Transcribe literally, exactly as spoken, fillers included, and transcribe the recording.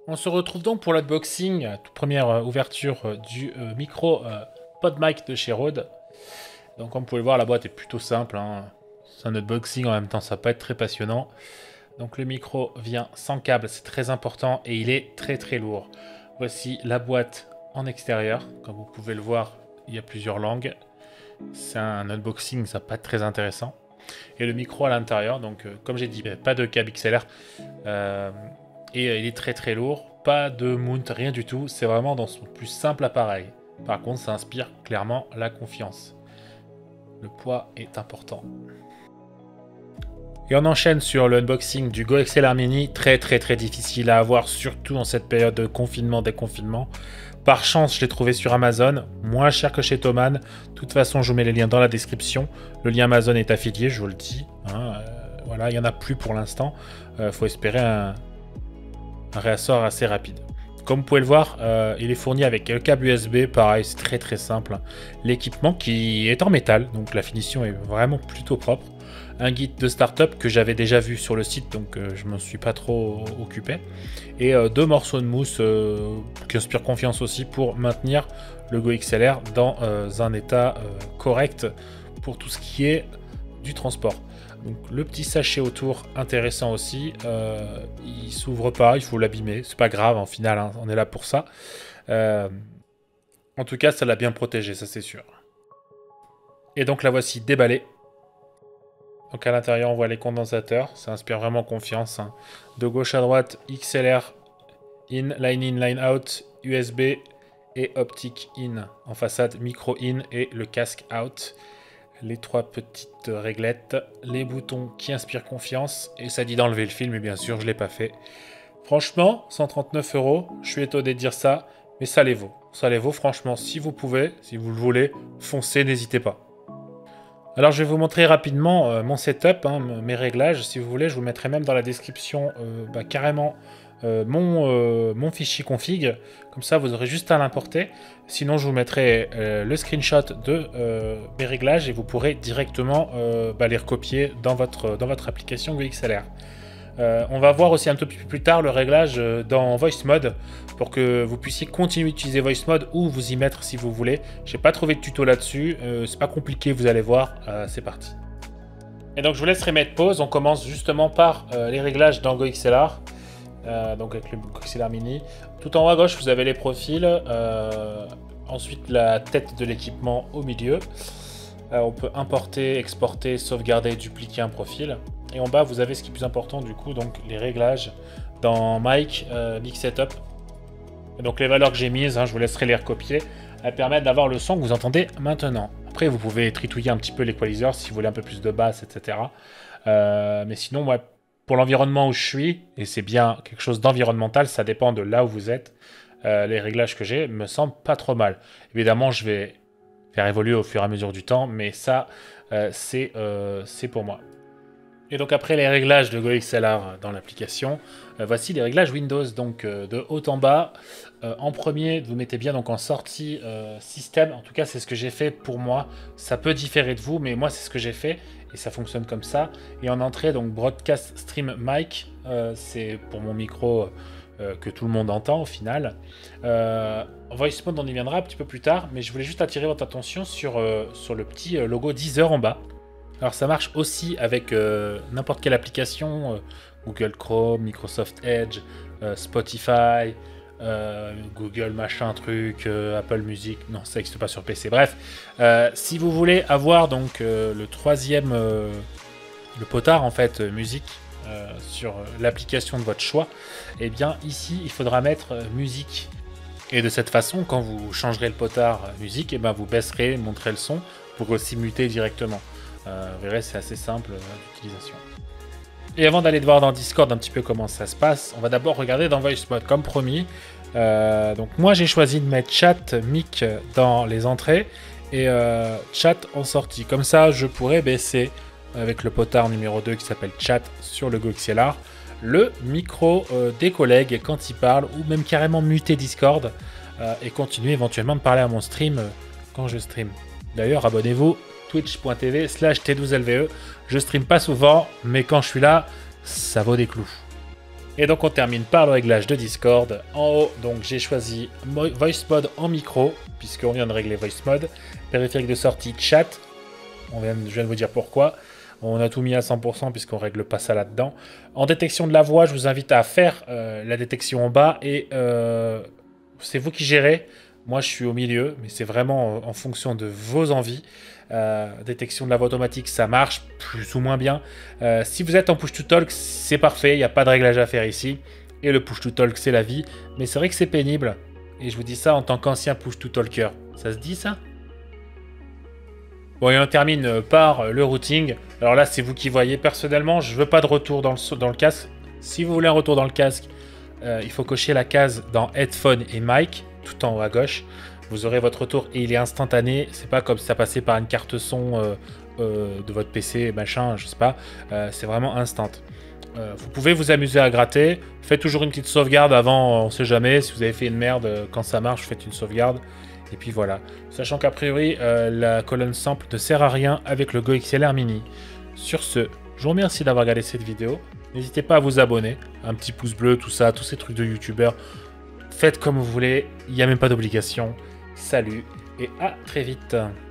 On se retrouve donc pour l'unboxing, toute première euh, ouverture euh, du euh, micro euh, PodMic de chez Rode. Donc comme vous pouvez le voir, la boîte est plutôt simple, hein. C'est un unboxing, en même temps ça va pas être très passionnant. Donc le micro vient sans câble, c'est très important et il est très très lourd. Voici la boîte en extérieur, comme vous pouvez le voir, il y a plusieurs langues. C'est un unboxing, ça va pas être très intéressant. Et le micro à l'intérieur, donc euh, comme j'ai dit, pas de câble X L R. Euh, et euh, il est très très lourd, pas de mount, rien du tout. C'est vraiment dans son plus simple appareil. Par contre, ça inspire clairement la confiance. Le poids est important. Et on enchaîne sur le unboxing du Go X L R Mini, très très très difficile à avoir, surtout en cette période de confinement, déconfinement. Par chance, je l'ai trouvé sur Amazon, moins cher que chez Thomann. De toute façon, je vous mets les liens dans la description. Le lien Amazon est affilié, je vous le dis. Hein. Euh, voilà, il n'y en a plus pour l'instant. Il euh, faut espérer un, un réassort assez rapide. Comme vous pouvez le voir, euh, il est fourni avec un câble U S B, pareil, c'est très très simple. L'équipement qui est en métal, donc la finition est vraiment plutôt propre. Un guide de start-up que j'avais déjà vu sur le site, donc euh, je ne m'en suis pas trop occupé. Et euh, deux morceaux de mousse euh, qui inspirent confiance aussi pour maintenir le Go X L R dans euh, un état euh, correct pour tout ce qui est du transport. Donc le petit sachet autour, intéressant aussi. Euh, il s'ouvre pas, il faut l'abîmer. C'est pas grave, en final, hein, on est là pour ça. Euh, en tout cas, ça l'a bien protégé, ça c'est sûr. Et donc la voici déballée. Donc à l'intérieur, on voit les condensateurs. Ça inspire vraiment confiance. Hein. De gauche à droite, X L R in, line in, line out, U S B et optique in. En façade, micro in et le casque out. Les trois petites réglettes, les boutons qui inspirent confiance. Et ça dit d'enlever le fil, mais bien sûr, je ne l'ai pas fait. Franchement, cent trente-neuf euros, je suis étonné de dire ça, mais ça les vaut. Ça les vaut, franchement, si vous pouvez, si vous le voulez, foncez, n'hésitez pas. Alors je vais vous montrer rapidement euh, mon setup, hein, mes réglages, si vous voulez, je vous mettrai même dans la description euh, bah, carrément euh, mon, euh, mon fichier config, comme ça vous aurez juste à l'importer. Sinon je vous mettrai euh, le screenshot de euh, mes réglages et vous pourrez directement euh, bah, les recopier dans votre, dans votre application Go X L R. Euh, on va voir aussi un peu plus tard le réglage euh, dans Voice Mode pour que vous puissiez continuer d'utiliser Voice Mode ou vous y mettre si vous voulez. J'ai pas trouvé de tuto là-dessus, euh, c'est pas compliqué, vous allez voir, euh, c'est parti. Et donc je vous laisserai mettre pause, on commence justement par euh, les réglages dans Go X L R, euh, donc avec le Go X L R Mini. Tout en haut à gauche vous avez les profils, euh, ensuite la tête de l'équipement au milieu. Euh, on peut importer, exporter, sauvegarder, dupliquer un profil. Et en bas, vous avez ce qui est plus important, du coup, donc les réglages dans Mic, euh, Mic Setup. Et donc les valeurs que j'ai mises, hein, je vous laisserai les recopier. Elles permettent d'avoir le son que vous entendez maintenant. Après, vous pouvez tritouiller un petit peu l'équaliseur si vous voulez un peu plus de basse, et cetera. Euh, mais sinon, moi, pour l'environnement où je suis, et c'est bien quelque chose d'environnemental, ça dépend de là où vous êtes, euh, les réglages que j'ai me semblent pas trop mal. Évidemment, je vais faire évoluer au fur et à mesure du temps, mais ça, euh, c'est euh, pour moi. Et donc après les réglages de Go X L R dans l'application, euh, voici les réglages Windows, donc euh, de haut en bas. Euh, en premier, vous mettez bien donc en sortie euh, système, en tout cas c'est ce que j'ai fait pour moi. Ça peut différer de vous, mais moi c'est ce que j'ai fait et ça fonctionne comme ça. Et en entrée, donc Broadcast Stream Mic, euh, c'est pour mon micro euh, que tout le monde entend au final. Euh, Voice Mode, on y viendra un petit peu plus tard, mais je voulais juste attirer votre attention sur, euh, sur le petit logo Deezer en bas. Alors ça marche aussi avec euh, n'importe quelle application, euh, Google Chrome, Microsoft Edge, euh, Spotify, euh, Google machin truc, euh, Apple Music, non ça n'existe pas sur P C, bref. Euh, si vous voulez avoir donc euh, le troisième, euh, le potard en fait, euh, musique, euh, sur l'application de votre choix, et eh bien ici il faudra mettre euh, musique. Et de cette façon, quand vous changerez le potard euh, musique, et eh ben vous baisserez, montrez le son pour aussi muter directement. Euh, vous verrez, c'est assez simple euh, d'utilisation. Et avant d'aller de voir dans Discord un petit peu comment ça se passe, on va d'abord regarder dans Voice Mode comme promis. Euh, donc moi j'ai choisi de mettre chat, mic dans les entrées et euh, chat en sortie. Comme ça je pourrais baisser avec le potard numéro deux qui s'appelle chat sur le Go X L R le micro euh, des collègues quand ils parlent ou même carrément muter Discord euh, et continuer éventuellement de parler à mon stream euh, quand je stream. D'ailleurs abonnez-vous twitch point t v slash T douze L V E. Je stream pas souvent, mais quand je suis là, ça vaut des clous. Et donc on termine par le réglage de Discord. En haut, donc j'ai choisi Voice Mode en micro, puisqu'on vient de régler Voice Mode. Périphérique de sortie chat, on vient, je viens de vous dire pourquoi. On a tout mis à cent pour cent puisqu'on règle pas ça là-dedans. En détection de la voix, je vous invite à faire euh, la détection en bas et euh, c'est vous qui gérez. Moi, je suis au milieu, mais c'est vraiment en fonction de vos envies. Euh, détection de la voix automatique, ça marche plus ou moins bien. Euh, si vous êtes en push-to-talk, c'est parfait, il n'y a pas de réglage à faire ici. Et le push-to-talk, c'est la vie. Mais c'est vrai que c'est pénible. Et je vous dis ça en tant qu'ancien push-to-talker. Ça se dit, ça? Bon, et on termine par le routing. Alors là, c'est vous qui voyez. Personnellement, je veux pas de retour dans le, dans le casque. Si vous voulez un retour dans le casque, euh, il faut cocher la case dans Headphone et Mic, tout en haut à gauche. Vous aurez votre retour et il est instantané. C'est pas comme si ça passait par une carte son euh, euh, de votre P C, machin, je sais pas. Euh, c'est vraiment instant. Euh, vous pouvez vous amuser à gratter. Faites toujours une petite sauvegarde avant, on sait jamais. Si vous avez fait une merde, quand ça marche, faites une sauvegarde. Et puis voilà. Sachant qu'a priori, euh, la colonne sample ne sert à rien avec le Go X L R Mini. Sur ce, je vous remercie d'avoir regardé cette vidéo. N'hésitez pas à vous abonner. Un petit pouce bleu, tout ça, tous ces trucs de youtubeurs. Faites comme vous voulez. Il n'y a même pas d'obligation. Salut et à très vite.